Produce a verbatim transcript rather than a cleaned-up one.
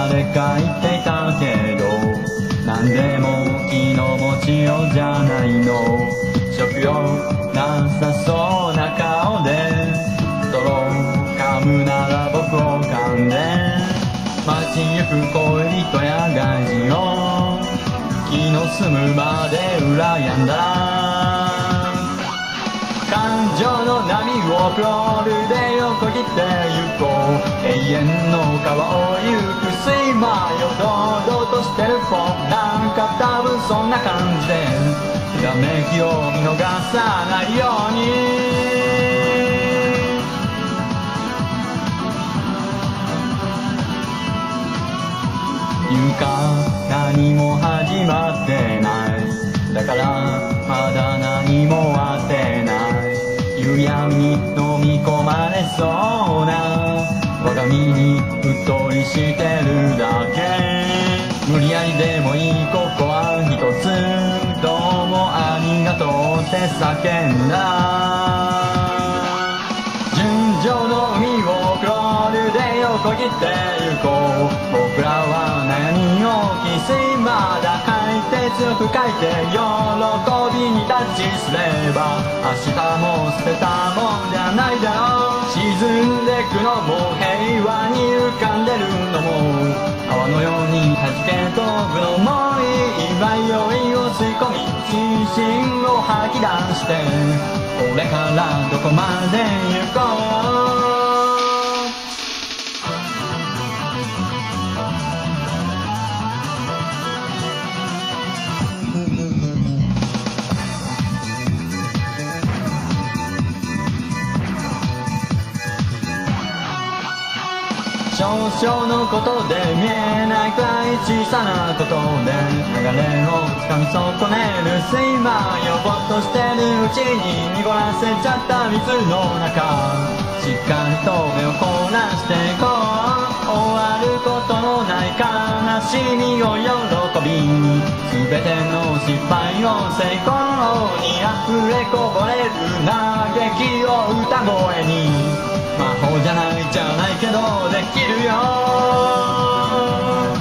葉で書いていたけど、なんでも気の持ちようじゃないの。食欲なさそうな顔でストロー噛むなら僕を噛んで、街行く恋人や外人を気の済むまで羨んだら、感情の波をクロールで横切ってゆこう。永遠の川を行くスイマーよ、堂々としてるフォン。なんか多分そんな感じでひらめきを見逃さないように。言うか何も始まってない、だからまだ何もあってない。夕闇に飲み込まれそうな我が身にうっとりしてるだけ。無理やりでもいいここは一つ、どうもありがとうって叫んだ。純情の海をクロールで横切ってゆこう。僕らは悩みをキスまだ書いて強く書いて喜びにタッチすれば明日も捨てたもんじゃないだろう。沈んでくのも平和に浮かんでるのも泡のように弾け飛ぶのもいい。迷いを吸い込み自信を吐き出して、これからどこまで行こう。少々のことで見えないくらい小さなことで流れをつかみ損ねるスイマーよ。ぼっとしてるうちに濁らせちゃった水の中、しっかりと目を凝らしていこう。終わることのない悲しみを喜び、全ての失敗を成功に溢れこぼれる嘆きを歌声に。魔法じゃないじゃないけどできるよ。